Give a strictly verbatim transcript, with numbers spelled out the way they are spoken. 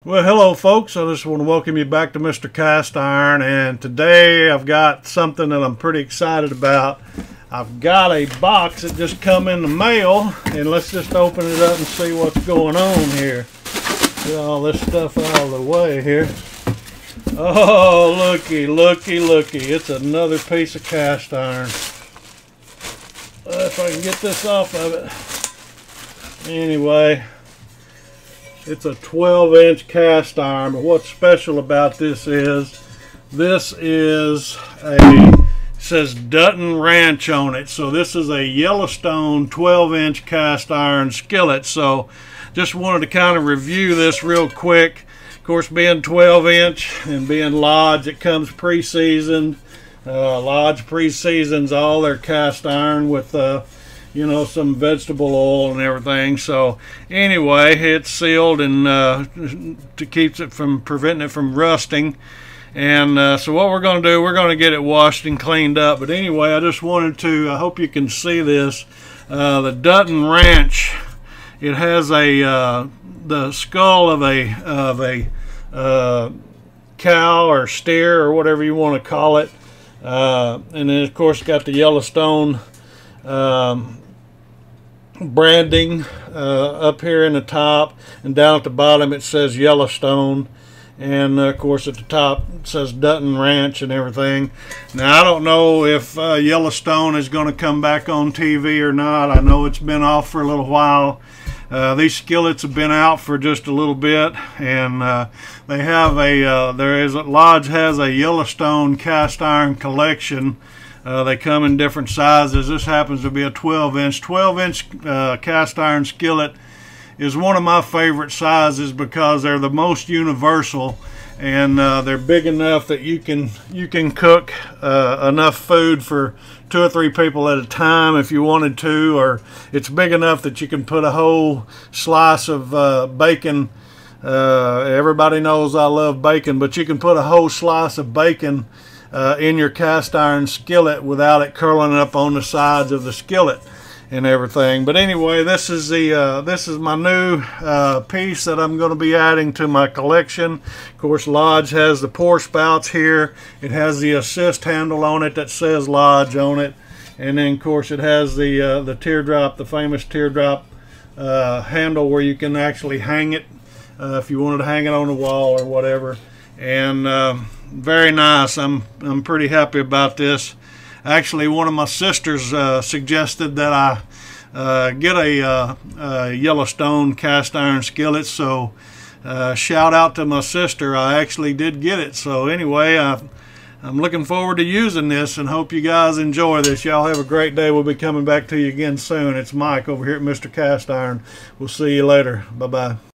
Well, hello folks. I just want to welcome you back to Mister Cast Iron, and today I've got something that I'm pretty excited about. I've got a box that just come in the mail, and let's just open it up and see what's going on here. Get all this stuff out of the way here. Oh, looky, looky, looky. It's another piece of cast iron. Uh, if I can get this off of it. Anyway, it's a twelve inch cast iron, but what's special about this is this is a it says Dutton Ranch on it. So this is a Yellowstone twelve inch cast iron skillet. So just wanted to kind of review this real quick. Of course, being twelve inch and being Lodge, it comes pre-seasoned. Uh, Lodge pre-seasons all their cast iron with uh, you know, some vegetable oil and everything. So anyway, it's sealed and uh, to keeps it from preventing it from rusting. And uh, so what we're going to do, we're going to get it washed and cleaned up. But anyway, I just wanted to, I hope you can see this. Uh, the Dutton Ranch, it has a uh, the skull of a of a uh, cow or steer or whatever you want to call it. Uh, and then of course got the Yellowstone um, branding uh, up here in the top, and down at the bottom it says Yellowstone, and uh, of course at the top it says Dutton Ranch and everything. Now I don't know if uh, Yellowstone is going to come back on T V or not. I know it's been off for a little while. Uh, these skillets have been out for just a little bit, and uh, they have a uh, there is a Lodge has a Yellowstone cast iron collection. Uh, they come in different sizes. This happens to be a twelve inch. twelve inch uh, cast iron skillet is one of my favorite sizes because they're the most universal, and uh, they're big enough that you can you can cook uh, enough food for two or three people at a time if you wanted to, or it's big enough that you can put a whole slice of uh, bacon. Uh, everybody knows I love bacon, but you can put a whole slice of bacon uh, in your cast iron skillet without it curling up on the sides of the skillet and everything. But anyway, this is the uh, this is my new uh, piece that I'm going to be adding to my collection. Of course, Lodge has the pour spouts here. It has the assist handle on it that says Lodge on it, and then of course it has the uh, the teardrop, the famous teardrop uh, handle where you can actually hang it uh, if you wanted to hang it on the wall or whatever. And uh, very nice. I'm I'm pretty happy about this. Actually, one of my sisters uh, suggested that I uh, get a, uh, a Yellowstone cast iron skillet, so uh, shout out to my sister. I actually did get it. So anyway, I, I'm looking forward to using this and hope you guys enjoy this. Y'all have a great day. We'll be coming back to you again soon. It's Mike over here at Mister Cast Iron. We'll see you later. Bye-bye.